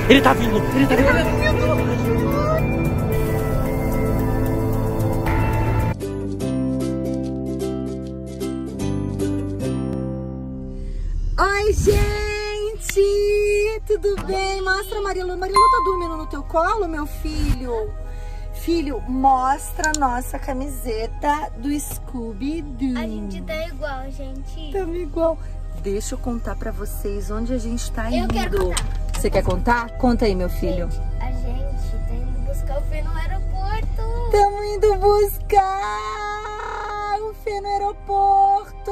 Ele tá vindo, ele tá vindo. Oi, gente! Tudo bem? Mostra a Marilu. Marilu tá dormindo no teu colo, meu filho? Filho, mostra a nossa camiseta do Scooby-Doo. A gente tá igual, gente. Tamo igual. Deixa eu contar pra vocês onde a gente tá indo. Eu quero contar. Você quer contar? Conta aí, meu filho. Gente, a gente tá indo buscar o Fê no aeroporto. Tamo indo buscar o Fê no aeroporto.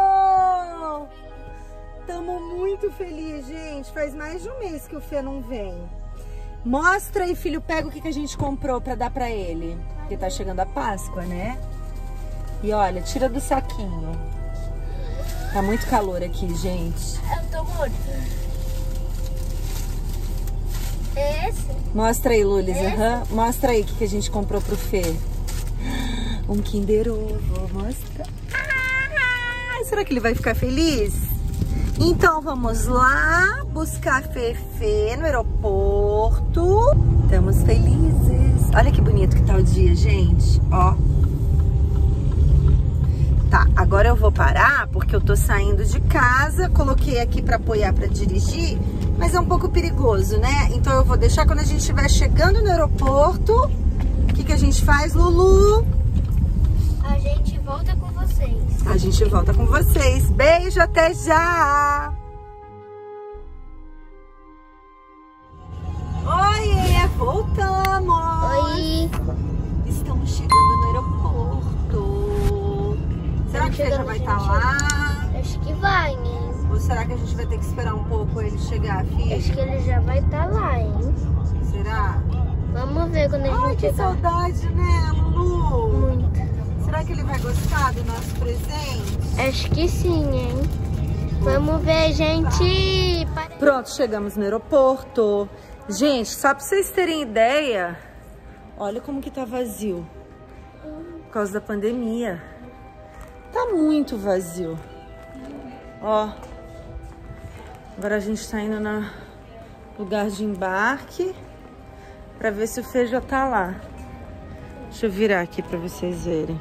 Tamo muito felizes, gente. Faz mais de um mês que o Fê não vem. Mostra aí, filho. Pega o que a gente comprou pra dar pra ele. Porque tá chegando a Páscoa, né? E olha, tira do saquinho. Tá muito calor aqui, gente. Eu tô morto. Esse? Mostra aí, Lulis. Mostra aí o que a gente comprou pro Fê. Um Kinder Ovo. Mostra. Ah, será que ele vai ficar feliz? Então vamos lá buscar Fefe no aeroporto. Estamos felizes. Olha que bonito que tá o dia, gente. Ó. Tá, agora eu vou parar porque eu tô saindo de casa. Coloquei aqui pra apoiar pra dirigir, mas é um pouco perigoso, né? Então eu vou deixar quando a gente estiver chegando no aeroporto. O que a gente faz, Lulu? A gente volta com vocês. A gente volta com vocês. Beijo, até já! Oiê, voltamos! Oi! Estamos chegando no aeroporto. Será que ele já vai estar lá? Acho que vai, hein? Ou será que a gente vai ter que esperar um pouco ele chegar, filho? Acho que ele já vai estar lá, hein? Será? Vamos ver quando a gente Ai, que chegar. saudade, né, Lulu? Muito. Será que ele vai gostar do nosso presente? Acho que sim, hein? Vamos ver, gente. Pronto, chegamos no aeroporto. Gente, só pra vocês terem ideia, olha como que tá vazio. Por causa da pandemia. Tá muito vazio. Ó. Agora a gente tá indo no lugar de embarque pra ver se o Fê já tá lá. Deixa eu virar aqui pra vocês verem.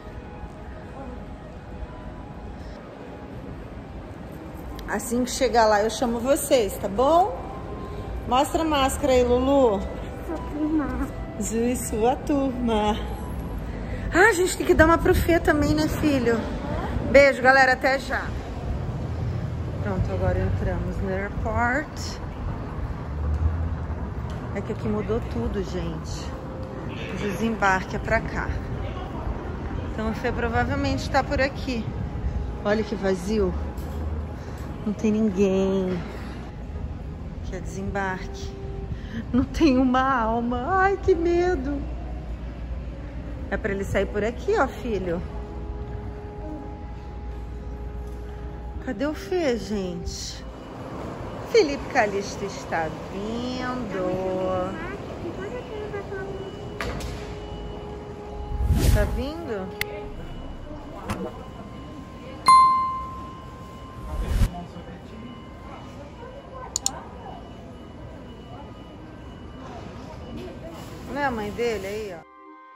Assim que chegar lá eu chamo vocês, tá bom? Mostra a máscara aí, Lulu. Zu e sua turma. Ah, a gente tem que dar uma pro Fê também, né, filho? Beijo, galera. Até já. Pronto, agora entramos no aeroporto. É que aqui mudou tudo, gente. O desembarque é pra cá. Então o Fê provavelmente tá por aqui. Olha que vazio. Não tem ninguém. Aqui é desembarque. Não tem uma alma. Ai, que medo. É pra ele sair por aqui, ó, filho. Cadê o Fê, gente? Felipe Calixto está vindo. Tá vindo? Não é a mãe dele aí, ó?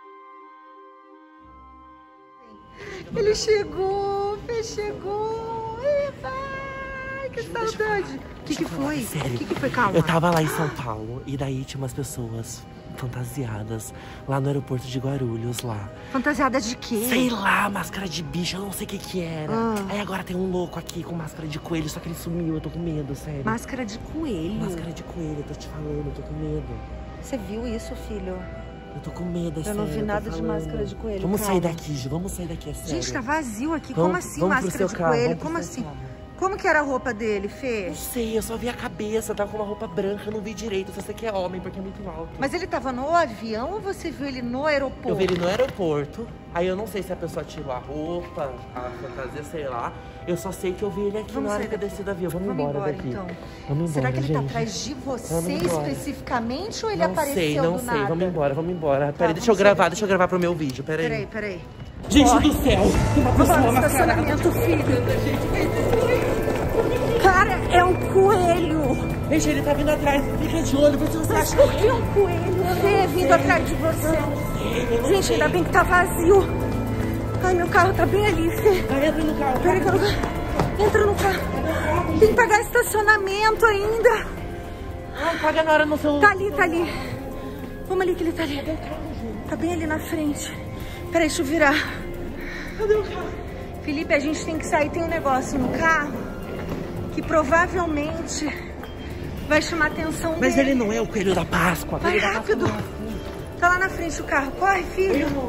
Ele chegou, o Fê chegou. Ai, que saudade. O que foi? Sério, O que foi? Calma. eu tava lá em São Paulo e daí tinha umas pessoas fantasiadas lá no aeroporto de Guarulhos, lá. Fantasiada de quê? Sei lá, máscara de bicho, eu não sei o que era. Ah. Aí agora tem um louco aqui com máscara de coelho, só que ele sumiu, eu tô com medo, sério. Máscara de coelho. Máscara de coelho, eu tô te falando, eu tô com medo. Você viu isso, filho? Eu tô com medo, é Eu sério. não vi tô nada de falando. máscara de coelho. Vamos calma. sair daqui, Gi, vamos sair daqui, é sério. Gente, tá vazio aqui. Vamos- Como assim vamos pro máscara seu de carro, coelho? vamos pro Como seu assim? carro. Como que era a roupa dele, Fê? Não sei, eu só vi a cabeça, tava com uma roupa branca, eu não vi direito. Só sei que é homem, porque é muito alto. Mas ele tava no avião ou você viu ele no aeroporto? Eu vi ele no aeroporto, aí eu não sei se a pessoa tirou a roupa, a fantasia, sei lá. Eu só sei que eu vi ele aqui Vamos na hora sair que eu daqui. desci do avião. Vamos Vamos embora embora, daqui. então. Vamos embora, Será que ele gente. tá atrás de você Vamos embora. especificamente ou ele Não apareceu sei, do não sei. nada? Vamos embora, vamos embora. Peraí, vamos deixa eu sair gravar, daqui. deixa eu gravar pro meu vídeo, peraí. Peraí. Gente Corre. do céu, tem uma Vamos pessoa lá no mascarada. estacionamento, filho. Cara, é um coelho. Gente, ele tá vindo atrás. Fica de olho, vê se você acha. Por que um coelho vindo atrás de você? Gente, ainda bem que tá vazio. Ai, meu carro tá bem ali, Fê. Vai, entra no carro. Peraí que eu não... Entra no carro. Tem que pagar estacionamento ainda. Ai, paga na hora no celular. Tá ali, tá ali. Vamos ali que ele tá ali. Tá bem ali na frente. Peraí, deixa eu virar. Cadê o carro? Felipe, a gente tem que sair. Tem um negócio no carro que provavelmente vai chamar a atenção Mas dele. ele não é o coelho da Páscoa. Vai rápido. Tá lá na frente o carro. Corre, filho.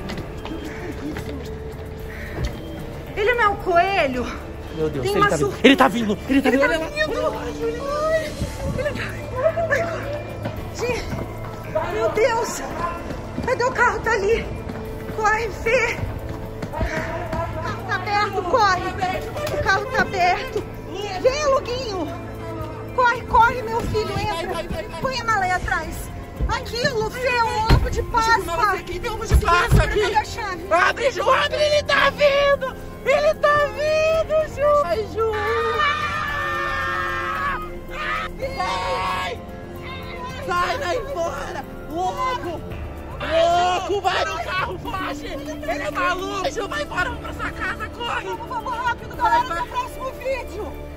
Ele não é o coelho? Meu Deus, Tem ele uma tá vindo. surpresa. Ele tá vindo. Ele tá Ele vindo. tá Olha lá. vindo. Ai, ele tá vindo. Vai, corre. Gente, meu Deus. Cadê o carro? Tá ali. Corre, Fê. O carro tá aberto, corre. O carro tá aberto. Vem, Luguinho. Corre, corre, meu filho. Entra. Põe a mala aí atrás. Aquilo, Fê, um ovo de Páscoa. Aqui, tem um ovo de Páscoa aqui. Pega a chave. Abre, Ju, abre. Ele tá vindo. Ele tá vindo, Ju. Ai, Ju. Sai. Sai daí fora. Louco. Louco, vai no carro, foge. Ele é maluco. Ju, vai embora, vamos pra sua casa, corre. Vamos rápido, galera, no próximo vídeo.